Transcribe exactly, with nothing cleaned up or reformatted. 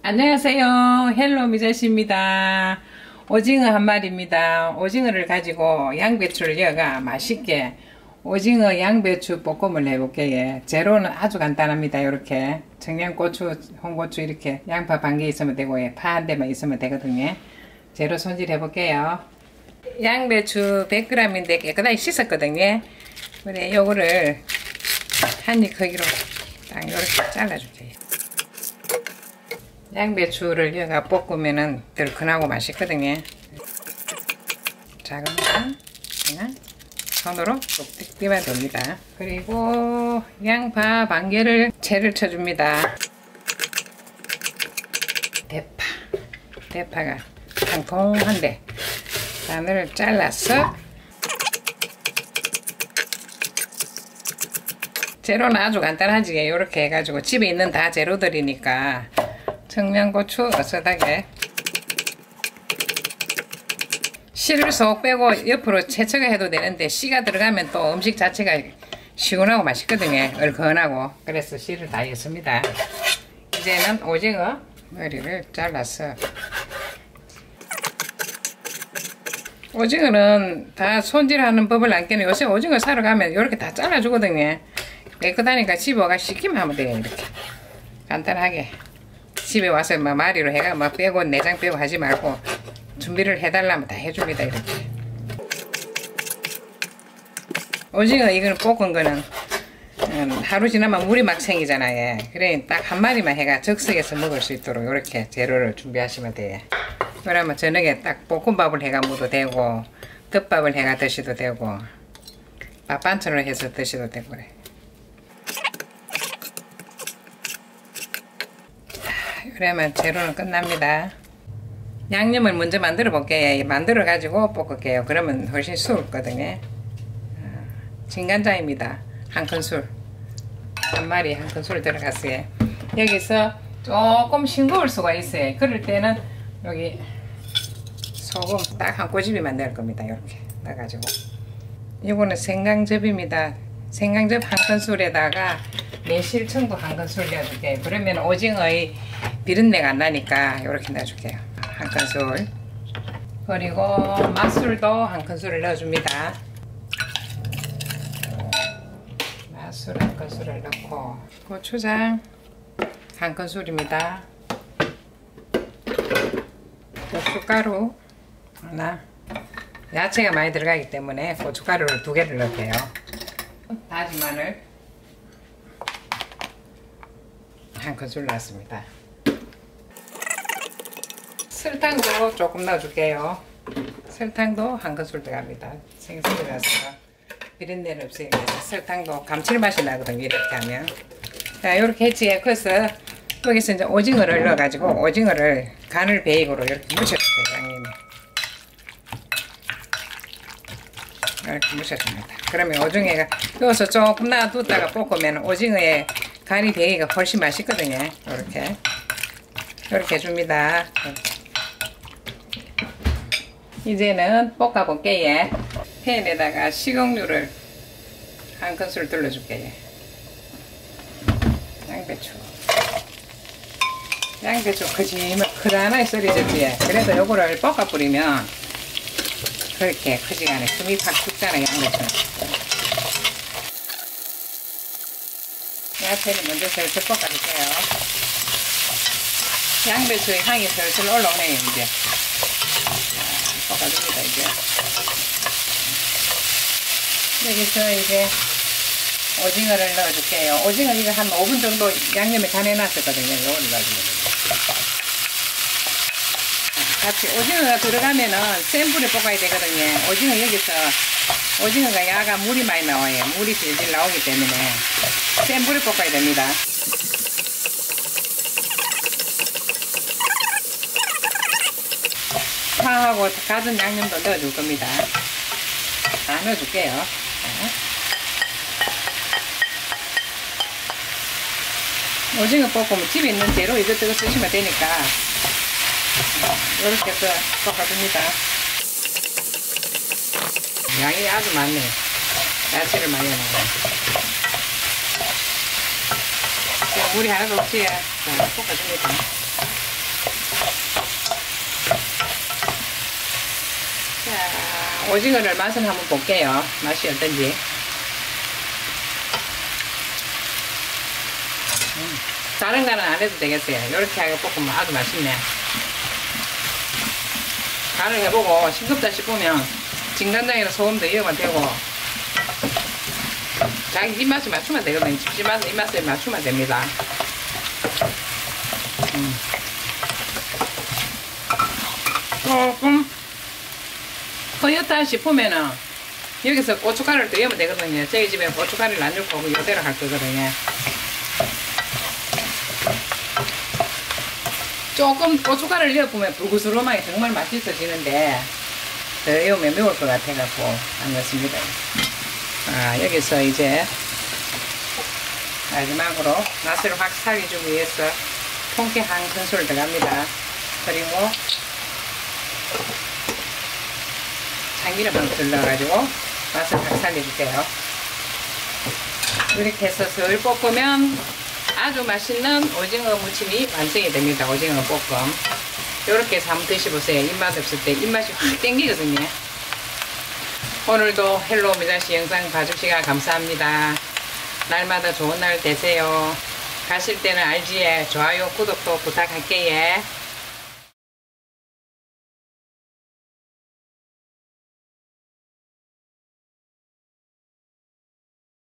안녕하세요. 헬로 미자씨입니다. 오징어 한 마리입니다. 오징어를 가지고 양배추를 넣어가 맛있게 오징어 양배추 볶음을 해볼게요. 재료는 아주 간단합니다. 이렇게 청양고추, 홍고추 이렇게 양파 반 개 있으면 되고 파 한 대만 있으면 되거든요. 재료 손질 해볼게요. 양배추 백 그램인데 깨끗하게 씻었거든요. 그래 요거를 한 입 크기로 딱 이렇게 잘라줄게요. 양배추를 여가 볶으면은 덜큰하고 맛있거든요. 작은 거 그냥 손으로 뚝뚝 띄면 됩니다. 그리고 양파 반 개를 채를 쳐줍니다. 대파, 대파가 통통한데 반을 잘라서 재료는 아주 간단하지. 이렇게 해가지고 집에 있는 다 재료들이니까 청양고추 어슷하게 씨를 쏙 빼고 옆으로 채쳐가 해도 되는데 씨가 들어가면 또 음식 자체가 시원하고 맛있거든요. 얼큰하고. 그래서 씨를 다 했습니다. 이제는 오징어 머리를 잘라서 오징어는 다 손질하는 법을 안 깨는 요새 오징어 사러 가면 이렇게 다 잘라주거든요. 깨끗하니까 집어가 씻기만 하면 돼요. 이렇게 간단하게 집에 와서 막 마리로 해가 막 빼고 내장 빼고 하지 말고 준비를 해달라면 다 해줍니다. 이렇게 오징어 이거는 볶은 거는 음, 하루 지나면 물이 막 생기잖아요. 그래 딱 한 마리만 해가 즉석에서 먹을 수 있도록 이렇게 재료를 준비하시면 돼요. 그러면 저녁에 딱 볶음밥을 해가 먹어도 되고 덮밥을 해가 드셔도 되고 밥 반찬으로 해서 드셔도 되고 그래. 그러면 재료는 끝납니다. 양념을 먼저 만들어 볼게요. 만들어 가지고 볶을게요. 그러면 훨씬 수월거든요. 진간장입니다. 한 큰술 한 마리 한 큰술 들어갔어요. 여기서 조금 싱거울 수가 있어요. 그럴 때는 여기 소금 딱 한 꼬집이만 넣을 겁니다. 이렇게 넣어가지고 이거는 생강즙입니다. 생강즙 한 큰술에다가 매실청도 한 큰술 넣어줄게요. 그러면 오징어의 비린내가 안 나니까 이렇게 넣어줄게요. 한 큰술. 그리고 맛술도 한 큰술을 넣어줍니다. 맛술 한 큰술을 넣고 고추장 한 큰술입니다. 고춧가루 하나. 야채가 많이 들어가기 때문에 고춧가루를 두 개를 넣을게요. 다진 마늘 한 큰술 넣었습니다. 설탕도 조금 넣어줄게요. 설탕도 한 큰술 들어갑니다. 생선이라서 비린내는 없으니까 설탕도 감칠맛이 나거든요. 이렇게 하면. 자, 이렇게 했지. 그래서 여기서 이제 오징어를 넣어가지고 오징어를 간을 베이고로 이렇게 묻혀줄게요. 양념에. 이렇게 묻혀줍니다. 그러면 오징어가 여기서 조금 놔두다가 볶으면 오징어에 간이 배기가 훨씬 맛있거든요. 이렇게 이렇게 해줍니다. 이제는 볶아볼게요. 팬에다가 식용유를 한 큰술 둘러줄게요. 양배추 양배추 크지만 크다나게 썰어졌지. 그래서 요거를 볶아 뿌리면 그렇게 크지가 않아요. 숨이 팍 죽잖아요. 양배추는. 야채를 먼저 슬슬 볶아줄게요. 양배추의 향이 슬슬 올라오네요. 이제 볶아줍니다. 이제 여기서 이제 오징어를 넣어줄게요. 오징어 이거 한 오 분 정도 양념에 간해놨었거든요. 요거를 넣어주면 같이 오징어가 들어가면은 센 불에 볶아야 되거든요. 오징어 여기서 오징어가 야가 물이 많이 나와요. 물이 질질 나오기 때문에 센 불에 볶아야 됩니다. 파하고 가진 양념도 넣어줄 겁니다. 다 넣어줄게요. 오징어 볶으면 집에 있는 재료 이것저것 쓰시면 되니까 이렇게 해서 볶아줍니다. 양이 아주 많네. 야채를 많이 넣어요. 물이 하나도 없지. 자, 볶아줍니다. 오징어를 맛을 한번 볼게요. 맛이 어떤지. 음, 다른 거는 안 해도 되겠어요. 이렇게 하고 볶으면 아주 맛있네. 간을 해보고 싱겁다 싶으면 진간장이나 소금도 이으면 되고 자기 입맛에 맞추면 되거든요. 집집마다 입맛에 맞추면 됩니다. 음. 조금 허옇다 싶으면은 여기서 고춧가루를 더 넣으면 되거든요. 저희 집에 고춧가루를 안 넣을 거고 이대로 할 거거든요. 조금 고춧가루를 넣어보면 불구스름하게 정말 맛있어지는데 더 넣으면 매울 것 같아갖고 안 넣습니다. 아, 여기서 이제 마지막으로 맛을 확 살려주기 위해서 통깨 한 큰술 들어갑니다. 그리고 참기름 한 큰술 넣어가지고 맛을 확 살려주세요. 이렇게 해서 덜 볶으면 아주 맛있는 오징어 무침이 완성이 됩니다. 오징어 볶음. 이렇게 해서 한번 드셔보세요. 입맛 없을 때 입맛이 확 땡기거든요. 오늘도 헬로 미다시 영상 봐주시가 감사합니다. 날마다 좋은 날 되세요. 가실 때는 알지에 좋아요 구독도 부탁할게요.